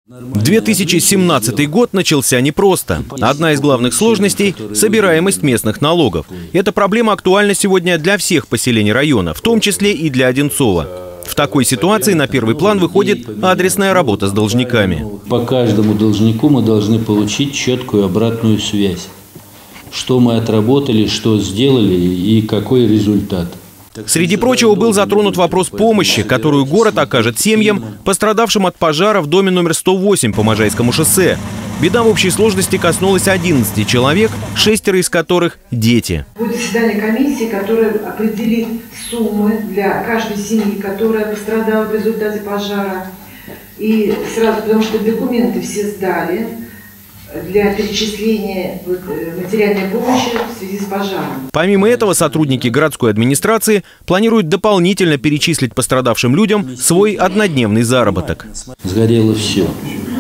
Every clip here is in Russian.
2017 год начался непросто. Одна из главных сложностей – собираемость местных налогов. Эта проблема актуальна сегодня для всех поселений района, в том числе и для Одинцова. В такой ситуации на первый план выходит адресная работа с должниками. По каждому должнику мы должны получить четкую обратную связь. Что мы отработали, что сделали и какой результат. Среди прочего был затронут вопрос помощи, которую город окажет семьям, пострадавшим от пожара в доме номер 108 по Можайскому шоссе. Беда в общей сложности коснулась 11 человек, 6 из которых – дети. Будет заседание комиссии, которая определит суммы для каждой семьи, которая пострадала в результате пожара. И сразу, потому что документы все сдали для перечисления материальной помощи в связи с пожаром. Помимо этого, сотрудники городской администрации планируют дополнительно перечислить пострадавшим людям свой однодневный заработок. Сгорело все.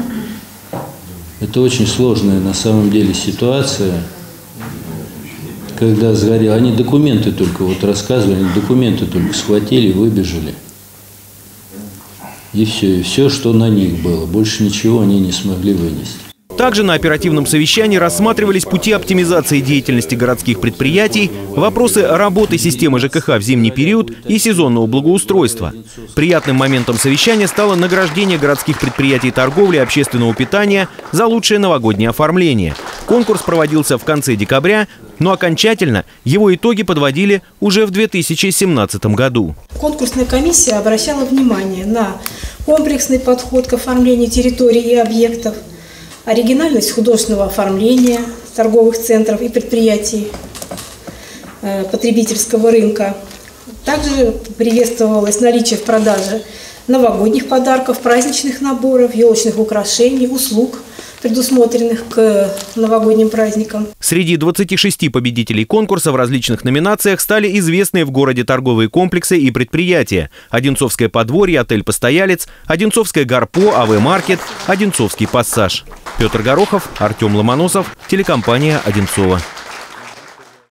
Это очень сложная на самом деле ситуация, когда сгорело. Они документы только вот рассказывали, документы только схватили, выбежали. И все, что на них было. Больше ничего они не смогли вынести. Также на оперативном совещании рассматривались пути оптимизации деятельности городских предприятий, вопросы работы системы ЖКХ в зимний период и сезонного благоустройства. Приятным моментом совещания стало награждение городских предприятий торговли и общественного питания за лучшее новогоднее оформление. Конкурс проводился в конце декабря, но окончательно его итоги подводили уже в 2017 году. Конкурсная комиссия обращала внимание на комплексный подход к оформлению территорий и объектов, оригинальность художественного оформления торговых центров и предприятий потребительского рынка. Также приветствовалось наличие в продаже новогодних подарков, праздничных наборов, елочных украшений, услуг, предусмотренных к новогодним праздникам. Среди 26 победителей конкурса в различных номинациях стали известные в городе торговые комплексы и предприятия: Одинцовское подворье, отель «Постоялец», Одинцовское Гарпо, АВ-маркет, Одинцовский пассаж. Петр Горохов, Артем Ломоносов, телекомпания «Одинцово».